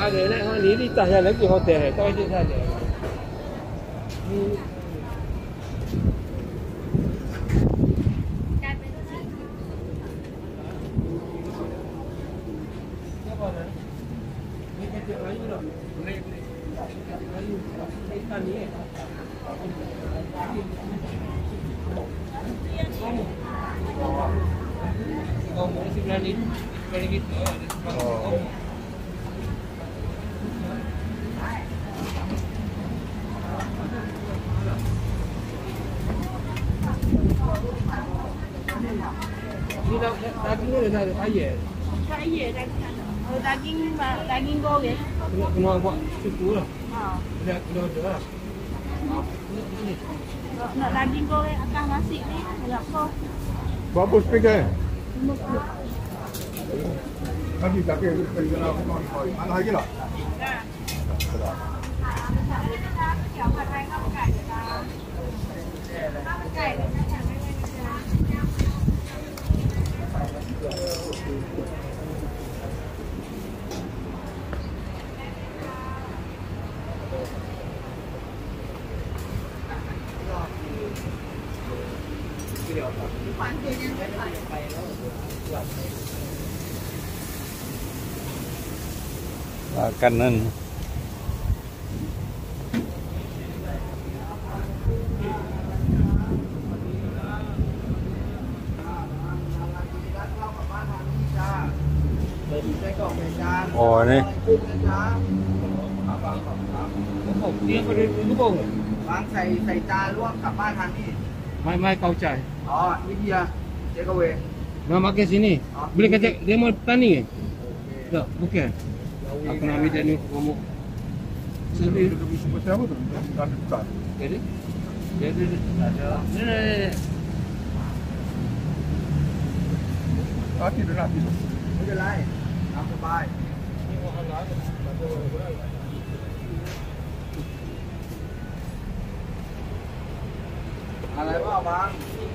ada naik hang ni di atas lagi hotel tak ada sana. Ni siapa dah? Ni kecil Melayu dah. Boleh. Melayu. Ikan ni Oh, mesti berani. Berani gitu. Oh. Ini daging ni dah ada ayam. Tak ayam daging. Kalau daging goreng. Kena buat suku lah. Ha. Kena ada lah. Ini. Nak daging goreng atas nasi ni, berapa? Berapa speaker? Nanti tak kira mana lagi lah? Kanan. Oh ni. Dia pada lubang. Bang ใส่จานลวกกลับบ้านทานนี่ Mai kau cai. อ๋อนี่เบียร์เทคเอาเว Nak makan sini. Boleh kata dia mau petani ke? Tak, bukan. Aku nak ambil dia ni kamu. Sini Macam apa tu? Tak ada. jadi. Jadi ada. Ni. Nanti dah nanti. ไม่เป็นไรตามสบายอะไรบ้างบาง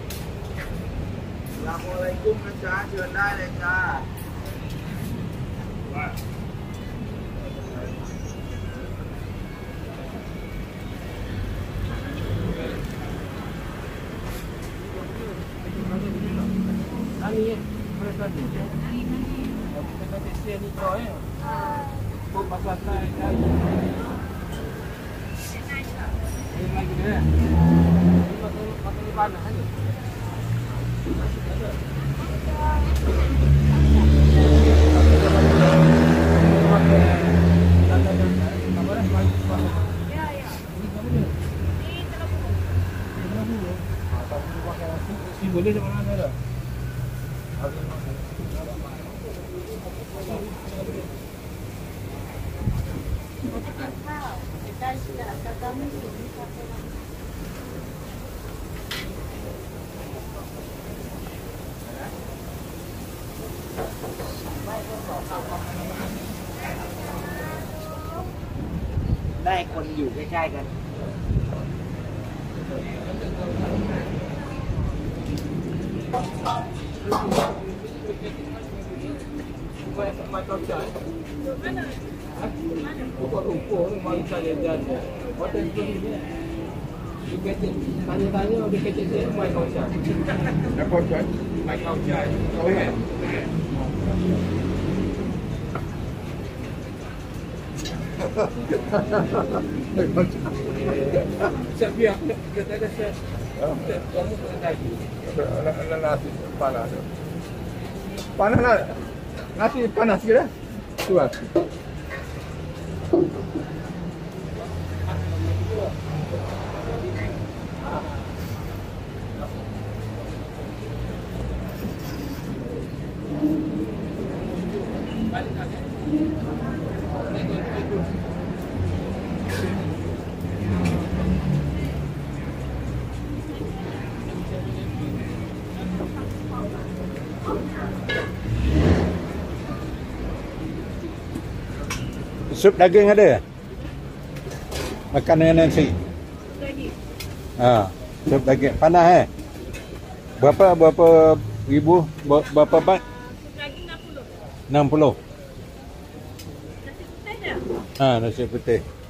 ลาโมอะไรกุ้งนะจ๊ะเชิญได้เลยจ้า Ani mereka ni. Kita kata sini kau eh. Kau pasal naik naik. Ini lagi dia. Makan di mana aja. Ya, ya. Ni terlalu. Si boleh sama mana dah. Kita sudah akan kami sini. ได้คนอยู่ใกล้ๆกัน Mai kau cai. Mana? Buat rumput ni mari saya jadi. Hotel ni. Dia kata tanya-tanya dia kata dia mai kau cai. Dah kau cai. Mai kau cai. Kau ingat? Saya biar kita ada saya. Kamu kena tadi. Nasi panas. Panas lah. Nasi panas sikit dah. Tu lah. Sup daging ada? Makan dengan nasi. Sup daging panas Berapa ribu? Berapa bat? Daging 60. 60. Nasi putih? ya? Ha, nasi putih.